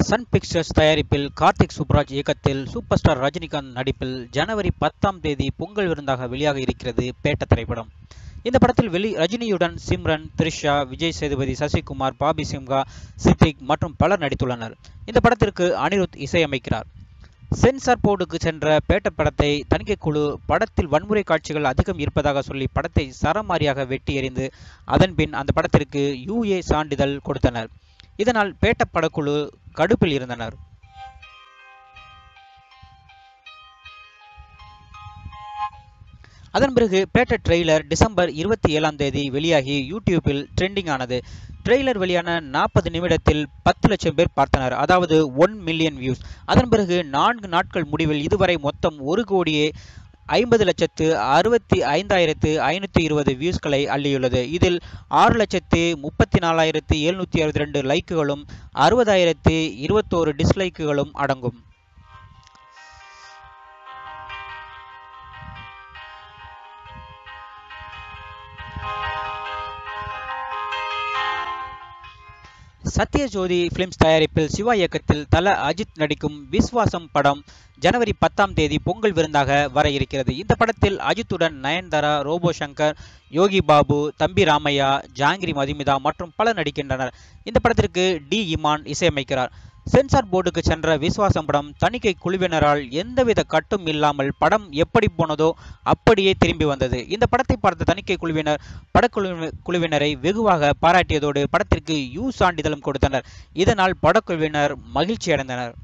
Sun pictures தயாரிப்பில் கார்த்திக் சுப்புராஜ் இயக்கத்தில் super star Rajinikanth நடிப்பில் ஜனவரி 10ஆம் தேதி பொங்கல் விருந்தாக வெளியாக இருக்கிறது பேட்ட திரைப்படம். இந்த படத்தில் ரஜினியுடன் சிம்ரன், த்ரிஷா, விஜய் சேதுபதி, சசிகுமார், பாபி சிம்ஹா, சித்திக் மற்றும் பலர் நடித்துள்ளனர். இந்த படத்திற்கு அனிருத் இசையமைக்கிறார். சென்சார் போர்டுக்கு சென்ற பேட்ட படத்தை தணிக்கை குழு படத்தில் வன்முறை காட்சிகள் அதிகம் இருப்பதாக சொல்லி படத்தை சரமாரியாக வெட்டி எறிந்து அதன்பின் அந்த படத்திற்கு UA சான்றிதழ் கொடுத்தனர். இதனால் பேட்ட படக்குழு கடுப்பில் இருந்தனர். அதன் பிறகு பேட்ட ட்ரெய்லர் டிசம்பர் 27ஆம் தேதி வெளியாகி யூடியூப்பில் ட்ரெண்டிங் ஆனது. ட்ரெய்லர் வெளியான 40 நிமிடத்தில் 10 லட்சம் பேர் பார்த்தனர், அதாவது 1 மில்லியன் வியூஸ். அதன் பிறகு 4 நாட்கள் முடிவில் இதுவரை மொத்தம் 1,50,65,520 வியூஸ்களை அள்ளியுள்ளது. இதில் 6,34,762 லைக்குகளும் 60,021 டிஸ்லைக்குகளும் அடங்கும். சத்யஜோதி பிலிம்ஸ் தயாரிப்பில் சிவா இயக்கத்தில் தல அஜித் நடிக்கும் விஸ்வாசம் படம் ஜனவரி 10ஆம் தேதி பொங்கல் விருந்தாக வர இருக்கிறது. இந்த படத்தில் அஜித்துடன் நயன்தாரா, ரோபோ சங்கர், யோகி பாபு, தம்பி ராமையா, ஜாங்கிரி மதுமிதா மற்றும் பலர் நடிக்கின்றனர். இந்த படத்திற்கு டி இமான் இசையமைக்கிறார். சென்சார் போர்டுக்கு சென்ற விஸ்வாசம் படம் தணிக்கை குழுவினரால் எந்தவித கட்டும் இல்லாமல் படம் எப்படி போனதோ அப்படியே திரும்பி வந்தது. இந்த படத்தை பார்த்த தணிக்கை குழுவினர் படக்குழுவினரை வெகுவாக பாராட்டியதோடு படத்திற்கு U சான்றிதழும் கொடுத்தனர். இதனால் படக்குழுவினர் மகிழ்ச்சி அடைந்தனர்.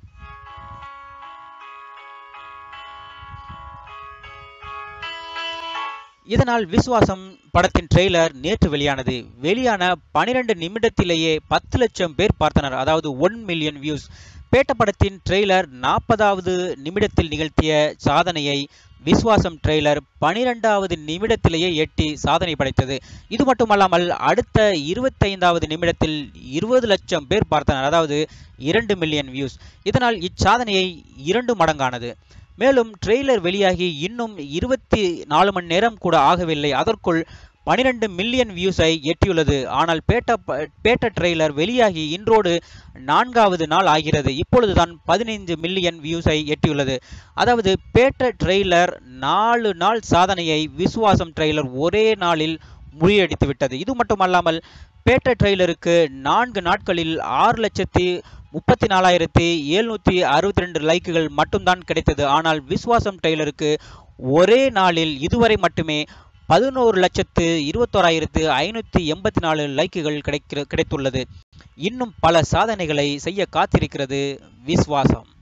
இதனால் விஸ்வாசம் படத்தின் ட்ரெய்லர் நேற்று வெளியானது. வெளியான 12 நிமிடத்திலேயே 10 லட்சம் பேர் பார்த்தனர், அதாவது 1 மில்லியன் வியூஸ். பேட்ட படத்தின் ட்ரெய்லர் 40வது நிமிடத்தில் நிகழ்த்திய சாதனையை விஸ்வாசம் ட்ரெய்லர் 12வது நிமிடத்திலேயே எட்டி சாதனை படைத்தது. இது மட்டுமல்லாமல் அடுத்த 25வது நிமிடத்தில் 20 லட்சம் பேர் பார்த்தனர், அதாவது 2 மில்லியன் வியூஸ். இதனால் இச்சாதனையை 2 மடங்கானது. மேலும் ட்ரெய்லர் வெளியாகி இன்னும் 24 மணி நேரம் கூட ஆகவில்லை, அதற்குள் 12 மில்லியன் வியூஸை எட்டியுள்ளது. ஆனால் பேட்ட ட்ரெய்லர் வெளியாகி இன்றோடு 4வது நாள் ஆகிறது. இப்பொழுதுதான் 15 மில்லியன் வியூஸை எட்டியுள்ளது. அதாவது பேட்ட ட்ரெய்லர் 4 நாள் சாதனையை விஸ்வாசம் ட்ரெய்லர் ஒரே நாளில் முறியடித்து விட்டது. இது மட்டுமல்லாமல் பேட்ட ட்ரெய்லருக்கு 4 நாட்களில் 6,34,762 லைக்குகள் மட்டும்தான் கிடைத்தது. ஆனால் விஸ்வாசம் ட்ரெய்லருக்கு ஒரே நாளில் இதுவரை மட்டுமே 11,21,584 லைக்குகள் கிடைத்துள்ளது. இன்னும் பல சாதனைகளை செய்ய காத்திருக்கிறது விஸ்வாசம்.